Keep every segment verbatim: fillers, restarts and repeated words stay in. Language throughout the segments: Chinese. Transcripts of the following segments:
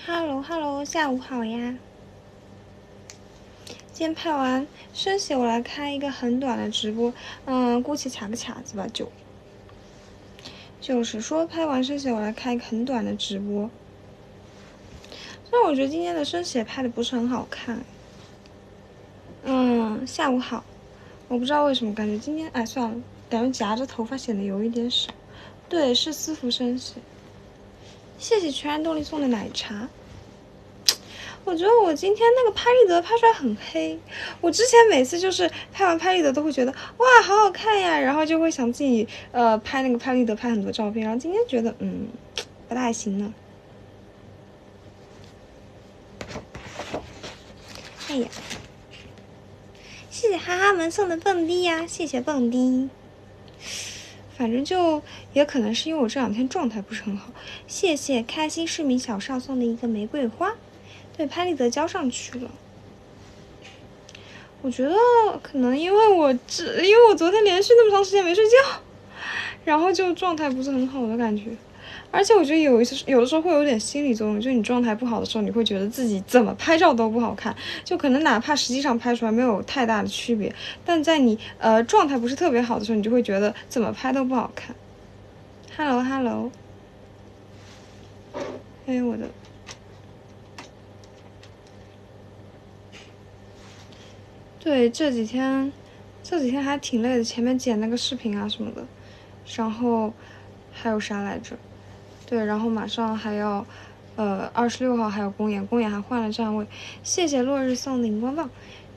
Hello Hello， 下午好呀。今天拍完生写，我来开一个很短的直播，嗯，姑且卡个卡子吧，就就是说拍完生写，我来开一个很短的直播。虽然我觉得今天的生写拍的不是很好看，嗯，下午好，我不知道为什么感觉今天，哎，算了，感觉夹着头发显得有一点少。对，是私服生写。谢谢全然动力送的奶茶。我觉得我今天那个拍立得拍出来很黑，我之前每次就是拍完拍立得都会觉得哇好好看呀，然后就会想自己呃拍那个拍立得拍很多照片，然后今天觉得嗯不太行呢。哎呀，谢谢哈哈们送的蹦迪呀，谢谢蹦迪。反正就也可能是因为我这两天状态不是很好。谢谢开心市民小少送的一个玫瑰花，对，拍立得交上去了。我觉得可能因为我只因为我昨天连续那么长时间没睡觉，然后就状态不是很好的感觉。而且我觉得有一次有的时候会有点心理作用，就你状态不好的时候，你会觉得自己怎么拍照都不好看，就可能哪怕实际上拍出来没有太大的区别，但在你呃状态不是特别好的时候，你就会觉得怎么拍都不好看。Hello Hello， 哎我的。对，这几天，这几天还挺累的，前面剪那个视频啊什么的，然后还有啥来着？对，然后马上还要，呃，二十六号还有公演，公演还换了站位。谢谢落日送的荧光棒。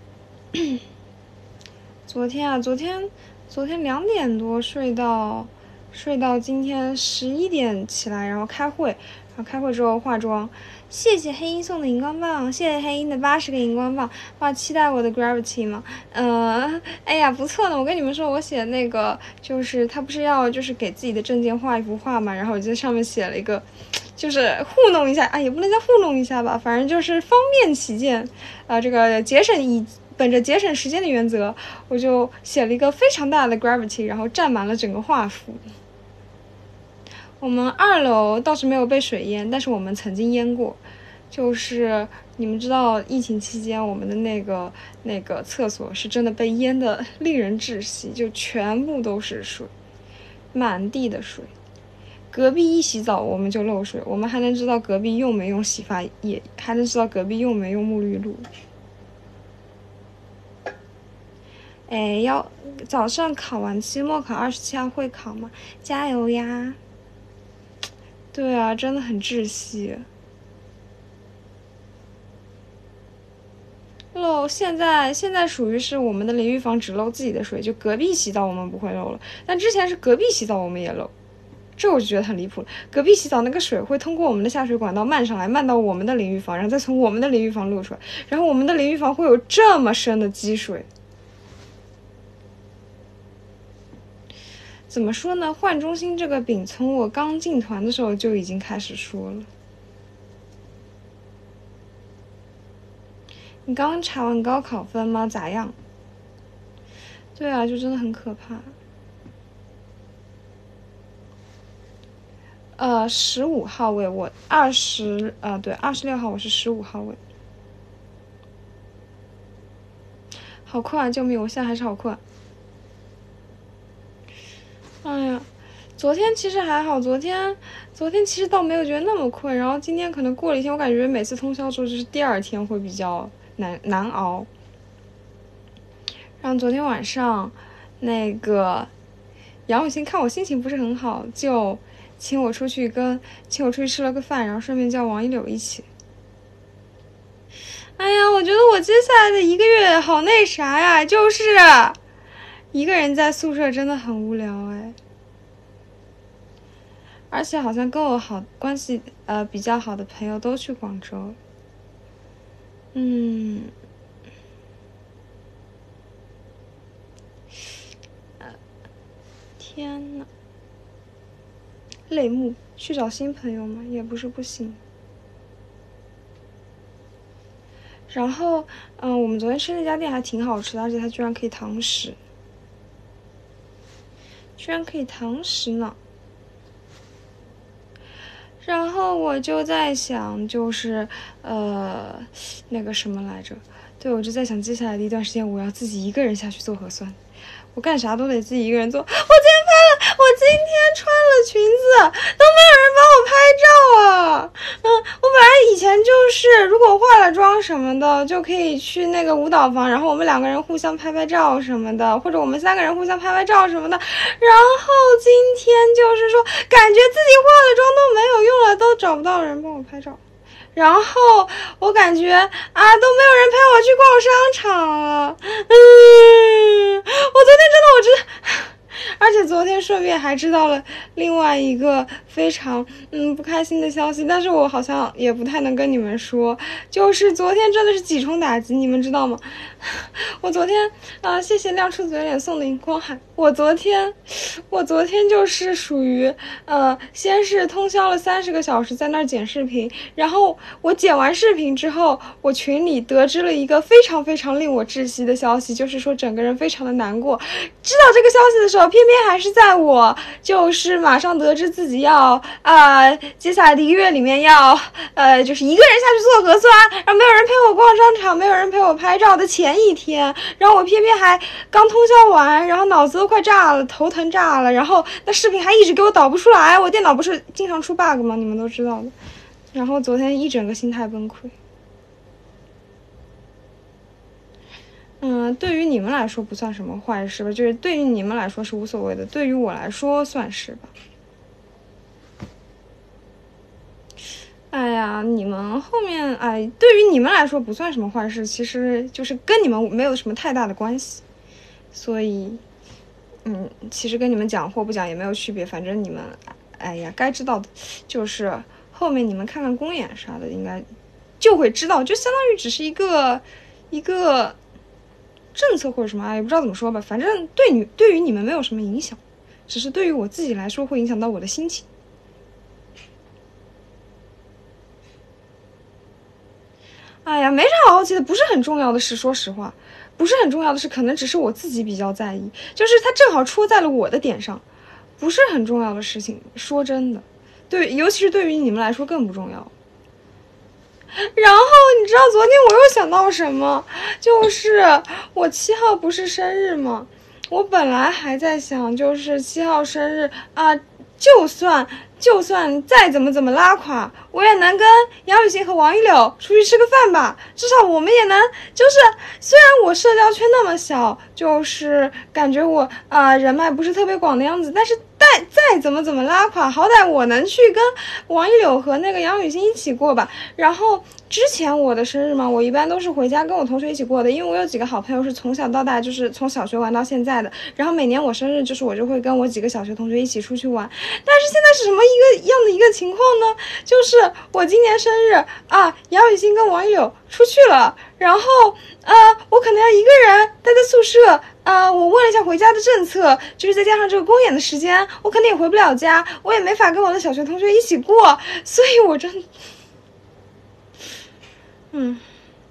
昨天啊，昨天，昨天两点多睡到，睡到今天十一点起来，然后开会，然后开会之后化妆。谢谢黑鹰送的荧光棒，谢谢黑鹰的八十个荧光棒。哇，期待我的 Gravity 吗？呃，哎呀，不错呢。我跟你们说，我写那个就是他不是要就是给自己的证件画一幅画嘛，然后我就在上面写了一个，就是糊弄一下，啊，也不能叫糊弄一下吧，反正就是方便起见，啊、呃，这个节省以本着节省时间的原则，我就写了一个非常大的 Gravity， 然后占满了整个画幅。我们二楼倒是没有被水淹，但是我们曾经淹过，就是你们知道疫情期间我们的那个那个厕所是真的被淹的令人窒息，就全部都是水，满地的水。隔壁一洗澡我们就漏水，我们还能知道隔壁用没用洗发液，还能知道隔壁用没用沐浴露。哎，要早上考完期末考，二十七号会考吗？加油呀！对啊，真的很窒息。漏，现在现在属于是我们的淋浴房只漏自己的水，就隔壁洗澡我们不会漏了，但之前是隔壁洗澡我们也漏，这我就觉得很离谱了。隔壁洗澡那个水会通过我们的下水管道漫上来，漫到我们的淋浴房，然后再从我们的淋浴房漏出来，然后我们的淋浴房会有这么深的积水。怎么说呢？换中心这个饼从我刚进团的时候就已经开始说了。你刚查完高考分吗？咋样？对啊，就真的很可怕。呃，十五号位，我二十呃对，二十六号我是十五号位。好困啊！救命！我现在还是好困。哎呀，昨天其实还好，昨天昨天其实倒没有觉得那么困，然后今天可能过了一天，我感觉每次通宵之后就是第二天会比较难难熬。然后昨天晚上，那个杨永新看我心情不是很好，就请我出去跟请我出去吃了个饭，然后顺便叫王一柳一起。哎呀，我觉得我接下来的一个月好那啥呀，就是一个人在宿舍真的很无聊哎。而且好像跟我好关系呃比较好的朋友都去广州。嗯，呃，天呐，泪目，去找新朋友嘛，也不是不行。然后，嗯、呃，我们昨天吃那家店还挺好吃的，而且它居然可以堂食，居然可以堂食呢。 然后我就在想，就是呃，那个什么来着？对，我就在想，接下来的一段时间，我要自己一个人下去做核酸，我干啥都得自己一个人做。我今天拍了，我今天穿了裙子，都没有人帮我拍照啊。嗯，我本来以前就是如果化了妆什么的，就可以去那个舞蹈房，然后我们两个人互相拍拍照什么的，或者我们三个人互相拍拍照什么的。然后今天就是说，感觉自己化了妆都没有用了，都找不到人帮我拍照。然后我感觉啊，都没有人陪我去逛商场了。嗯，我昨天真的，我真的。而且昨天顺便还知道了另外一个非常嗯不开心的消息，但是我好像也不太能跟你们说，就是昨天真的是几重打击，你们知道吗？我昨天啊、呃，谢谢亮出嘴脸送的荧光海。我昨天，我昨天就是属于呃，先是通宵了三十个小时在那儿剪视频，然后我剪完视频之后，我群里得知了一个非常非常令我窒息的消息，就是说整个人非常的难过。知道这个消息的时候，偏偏还是在我就是马上得知自己要啊、呃，接下来的一个月里面要呃，就是一个人下去做核酸，然后没有人陪我逛商场，没有人陪我拍照的前一天，然后我偏偏还刚通宵完，然后脑子都快炸了，头疼炸了，然后那视频还一直给我导不出来，我电脑不是经常出 bug 吗？你们都知道的。然后昨天一整个心态崩溃。嗯，对于你们来说不算什么坏事吧，就是对于你们来说是无所谓的，对于我来说算是吧。哎呀，你们后面哎，对于你们来说不算什么坏事，其实就是跟你们没有什么太大的关系，所以，嗯，其实跟你们讲或不讲也没有区别，反正你们，哎呀，该知道的，就是后面你们看看公演啥的，应该就会知道，就相当于只是一个一个政策或者什么，也不知道怎么说吧，反正对你对于你们没有什么影响，只是对于我自己来说会影响到我的心情。哎呀，没啥好奇的，不是很重要的事，说实话，不是很重要的事，可能只是我自己比较在意，就是它正好戳在了我的点上，不是很重要的事情。说真的，对，尤其是对于你们来说更不重要。然后你知道昨天我又想到什么？就是我七号不是生日吗？我本来还在想，就是七号生日啊，就算就算再怎么怎么拉垮，我也能跟杨雨欣和王一柳出去吃个饭吧。至少我们也能，就是虽然我社交圈那么小，就是感觉我啊、呃、人脉不是特别广的样子，但是再再怎么怎么拉垮，好歹我能去跟王一柳和那个杨雨欣一起过吧。然后之前我的生日嘛，我一般都是回家跟我同学一起过的，因为我有几个好朋友是从小到大就是从小学玩到现在的，然后每年我生日就是我就会跟我几个小学同学一起出去玩。但是现在是什么一个样的一个情况呢？就是我今年生日啊，杨雨欣跟王一柳出去了，然后呃，我可能要一个人待在宿舍啊、呃。我问了一下回家的政策，就是再加上这个公演的时间，我肯定也回不了家，我也没法跟我的小学同学一起过，所以我真，嗯。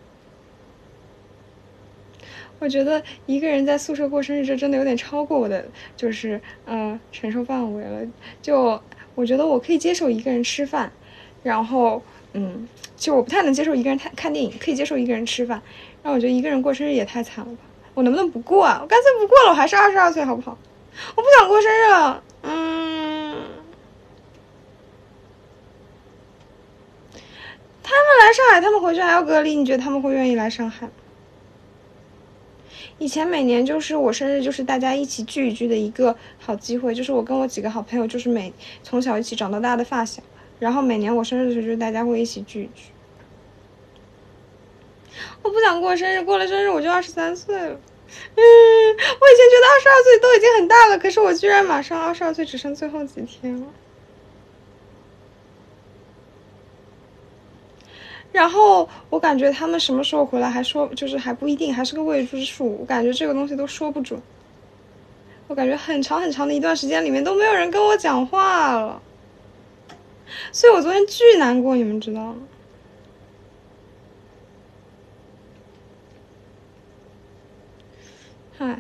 我觉得一个人在宿舍过生日，这真的有点超过我的就是呃承受范围了。就我觉得我可以接受一个人吃饭，然后嗯，其实我不太能接受一个人看看电影，可以接受一个人吃饭。然后我觉得一个人过生日也太惨了吧！我能不能不过啊？我干脆不过了，我还是二十二岁好不好？我不想过生日了。嗯，他们来上海，他们回去还要隔离，你觉得他们会愿意来上海吗？以前每年就是我生日，就是大家一起聚一聚的一个好机会，就是我跟我几个好朋友，就是每从小一起长到大的发小，然后每年我生日的时候，就是大家会一起聚一聚。我不想过生日，过了生日我就二十三岁了。嗯，我以前觉得二十二岁都已经很大了，可是我居然马上二十二岁只剩最后几天了。然后我感觉他们什么时候回来还说，就是还不一定，还是个未知数。我感觉这个东西都说不准。我感觉很长很长的一段时间里面都没有人跟我讲话了，所以我昨天巨难过，你们知道吗？唉，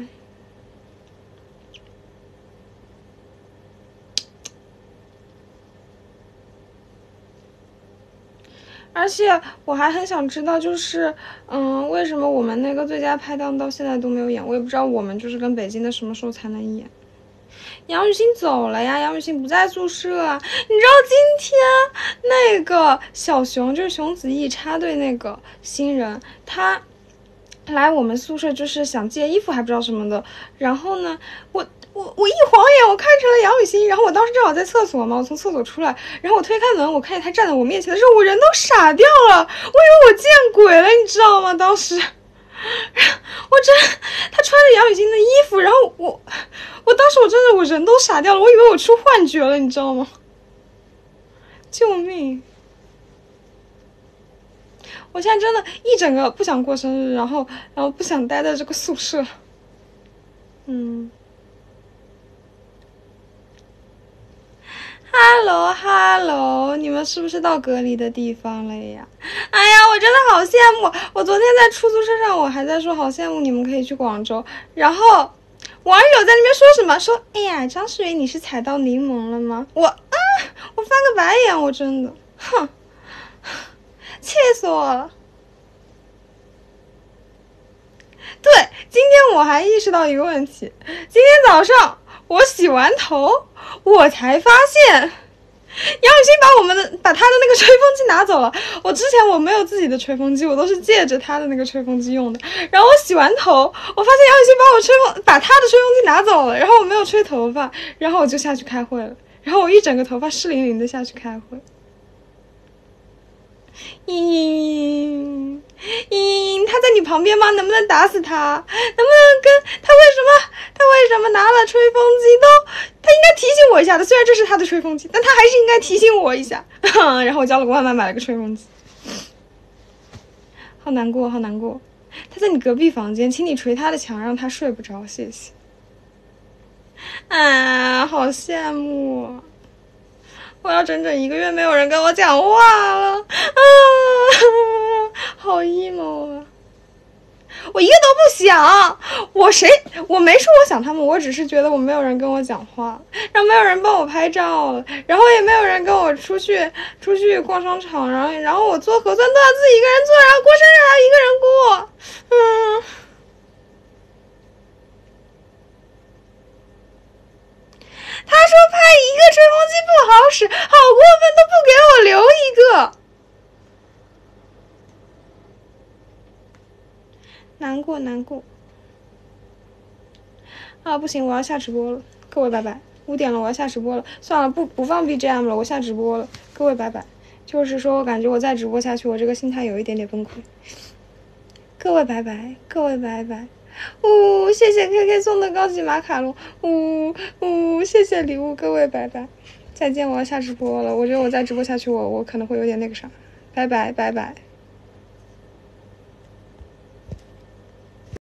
而且我还很想知道，就是嗯，为什么我们那个最佳拍档到现在都没有演？我也不知道我们就是跟北京的什么时候才能演。杨雨欣走了呀，杨雨欣不在宿舍啊。你知道今天那个小熊，就是熊子毅插队那个新人，他来我们宿舍就是想借衣服还不知道什么的，然后呢，我我我一晃眼，我看成了杨雨欣，然后我当时正好在厕所嘛，我从厕所出来，然后我推开门，我看见他站在我面前的时候，我人都傻掉了，我以为我见鬼了，你知道吗？当时，我真，他穿着杨雨欣的衣服，然后我，我当时我真的我人都傻掉了，我以为我出幻觉了，你知道吗？救命！我现在真的一整个不想过生日，然后然后不想待在这个宿舍。嗯。Hello Hello， 你们是不是到隔离的地方了呀？哎呀，我真的好羡慕！我昨天在出租车上，我还在说好羡慕你们可以去广州，然后网友在那边说什么？说哎呀，张诗颖你是踩到柠檬了吗？我啊，我翻个白眼，我真的，哼，气死我了！对，今天我还意识到一个问题，今天早上我洗完头，我才发现杨雨欣把我们的把他的那个吹风机拿走了。我之前我没有自己的吹风机，我都是借着他的那个吹风机用的。然后我洗完头，我发现杨雨欣把我吹风把他的吹风机拿走了，然后我没有吹头发，然后我就下去开会了，然后我一整个头发湿淋淋的下去开会。嘤嘤嘤嘤，他在你旁边吗？能不能打死他？能不能跟他为什么他为什么拿了吹风机都他应该提醒我一下的，虽然这是他的吹风机，但他还是应该提醒我一下。然后我交了个外卖，买了个吹风机，好难过好难过。他在你隔壁房间，请你捶他的墙，让他睡不着，谢谢。啊，好羡慕，我要整整一个月没有人跟我讲话了啊，好 emo 啊！我一个都不想，我谁我没说我想他们，我只是觉得我没有人跟我讲话，然后没有人帮我拍照，然后也没有人跟我出去出去逛商场，然后然后我做核酸都要自己一个人做，然后过生日还要一个人过，嗯。他说拍一个吹风机不好使，好过分，都不给我留一个。难过难过啊！不行，我要下直播了，各位拜拜。五点了，我要下直播了。算了，不不放 B G M 了，我下直播了，各位拜拜。就是说我感觉我再直播下去，我这个心态有一点点崩溃。各位拜拜，各位拜拜。呜、哦，谢谢 K K 送的高级马卡龙，呜、哦、呜、哦，谢谢礼物，各位拜拜，再见，我要下直播了。我觉得我再直播下去，我我可能会有点那个啥，拜拜拜拜。